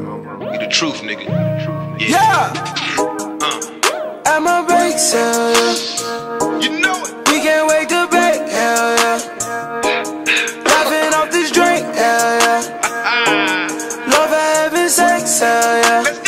Be the truth, nigga. Yeah. At my bake sale, yeah. You know it. We can't wait to bake, hell yeah. Laughing off this drink, hell yeah. Love for having sex, hell yeah.